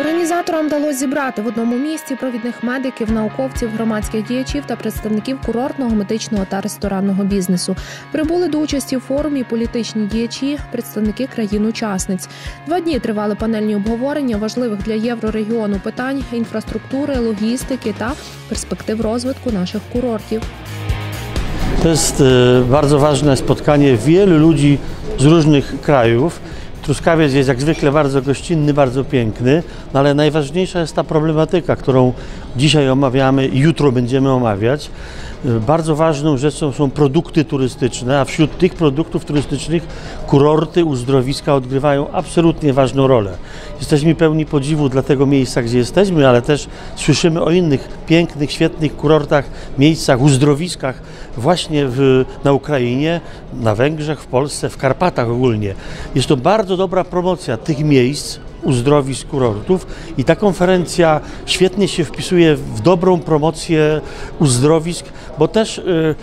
Організаторам вдалося зібрати в одному місці провідних медиків, науковців, громадських діячів та представників курортного, медичного та ресторанного бізнесу. Прибули до участі в форумі політичні діячі, представники країн-учасниць. 2 дні тривали панельні обговорення важливих для єврорегіону питань інфраструктури, логістики та перспектив розвитку наших курортів. To jest bardzo ważne spotkanie wielu ludzi z różnych krajów. Truskawiec jest jak zwykle bardzo gościnny, bardzo piękny, no ale najważniejsza jest ta problematyka, którą dzisiaj omawiamy i jutro będziemy omawiać. Bardzo ważną rzeczą są produkty turystyczne, a wśród tych produktów turystycznych kurorty, uzdrowiska odgrywają absolutnie ważną rolę. Jesteśmy pełni podziwu dla tego miejsca, gdzie jesteśmy, ale też słyszymy o innych pięknych, świetnych kurortach, miejscach, uzdrowiskach właśnie na Ukrainie, na Węgrzech, w Polsce, w Karpatach ogólnie. Jest to bardzo dobra promocja tych miejsc, uzdrowisk, kurortów i ta konferencja świetnie się wpisuje w dobrą promocję uzdrowisk, bo też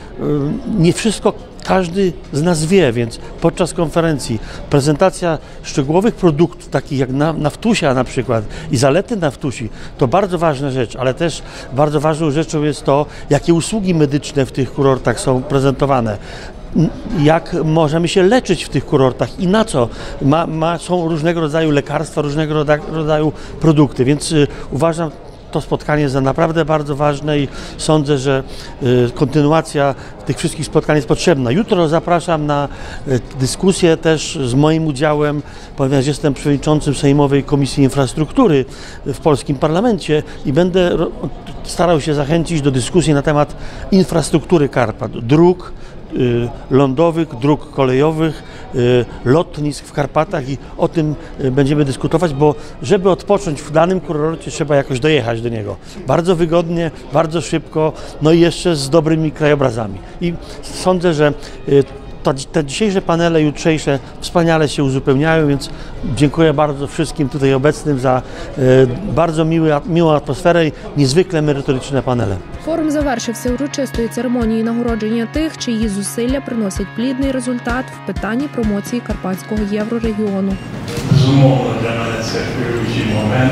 nie wszystko każdy z nas wie, więc podczas konferencji prezentacja szczegółowych produktów, takich jak Naftusia na przykład i zalety Naftusi, to bardzo ważna rzecz, ale też bardzo ważną rzeczą jest to, jakie usługi medyczne w tych kurortach są prezentowane. Jak możemy się leczyć w tych kurortach i na co są różnego rodzaju lekarstwa, różnego rodzaju produkty, więc uważam to spotkanie za naprawdę bardzo ważne i sądzę, że kontynuacja tych wszystkich spotkań jest potrzebna. Jutro zapraszam na dyskusję też z moim udziałem, ponieważ jestem przewodniczącym Sejmowej Komisji Infrastruktury w polskim parlamencie i będę starał się zachęcić do dyskusji na temat infrastruktury Karpat, dróg lądowych, dróg kolejowych, lotnisk w Karpatach i o tym będziemy dyskutować, bo żeby odpocząć w danym kurorcie trzeba jakoś dojechać do niego. Bardzo wygodnie, bardzo szybko, no i jeszcze z dobrymi krajobrazami. I sądzę, że te dzisiejsze panele, jutrzejsze wspaniale się uzupełniają, więc dziękuję bardzo wszystkim tutaj obecnym za bardzo miłą atmosferę i niezwykle merytoryczne panele. Форум завершився урочистою церемонією нагородження тих, чиї зусилля приносять плідний результат в питанні промоції Карпатського єврорегіону. Безумовно, для мене це хвилюючий момент.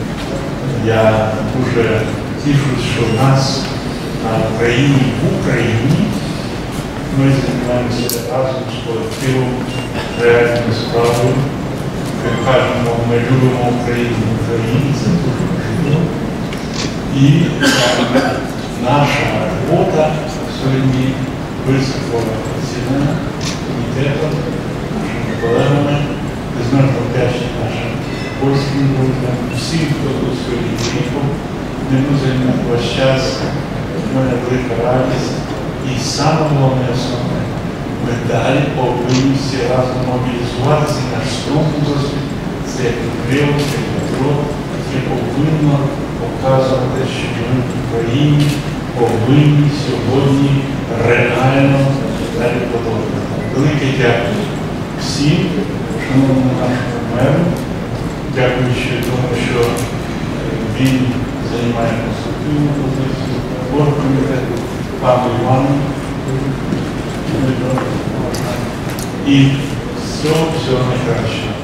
Я дуже тішусь, що в нас на Україні, в Україні, ми займаємося разом з колективом реальними справами. Ми кажемо, ми любимо Україну, Україні, це дуже важливо. І наша робота сьогодні високо оцінена комітетом, нашими колегами, безмежно вдячні нашим польським друзям, всім, хто тут сьогодні приїхав. Не буду займати ваш час, в мене велика радість. І саме головне основне, ми далі повинні всі разом мобілізуватися наш струнний досвід, це як Кривов, це як Дмитро, яке повинно показувати, що ми в Україні повинні сьогодні реально далі продовжувати. Велике дякую всім, шановному нашому меру, дякуючи тому, що він займає конструктивну позицію, оргкомітету, пану Івану і всього найкращого.